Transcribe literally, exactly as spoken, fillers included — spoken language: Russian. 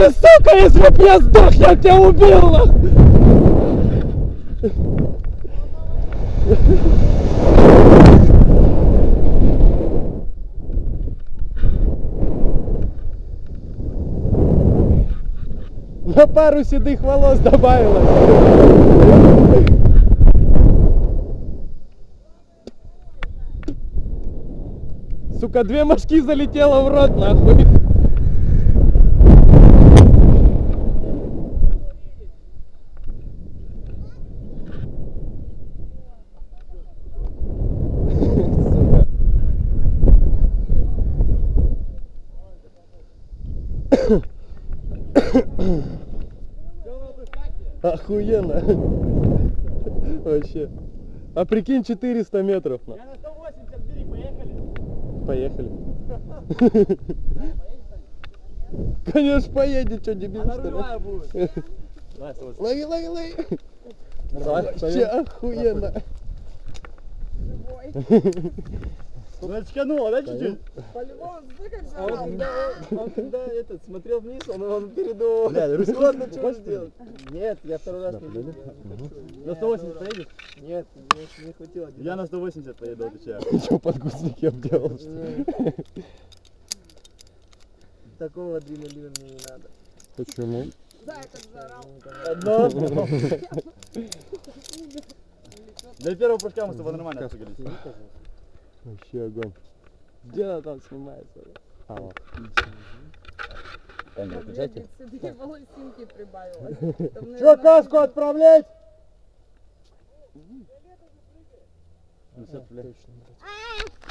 Ой, сука, если б я сдох, я тебя убил, нахуй! На пару седых волос добавилось. Сука, две мошки залетело в рот, нахуй. Охуенно. Вообще. А прикинь, четыреста метров. Я на сто восемьдесят, бери, поехали. Поехали. Конечно, поедет, что, дебил, что ли? Будет. Лови, лови, лови. Вообще охуенно. Ну очкануло, да, чуть-чуть? По-любому, ты как А он заорал. когда, он когда этот, смотрел вниз, он, он передумал. Бля, Рискованно что сделать? Нет, я второй раз не делал. На сто восемьдесят поедешь? Нет, не, не хватило. Я на сто восемьдесят поеду, отвечаю. Что подгузник обделал? Такого адреналина мне не надо. Почему? Да, я как заорал. Одно. Для первого прыжка мы с тобой нормально отпрыгались. Вообще огонь. Где она там снимается? А, вот. Камеру включайте. Седые волосинки прибавилось. Там, Че, наверное, каску отправлять? Точно.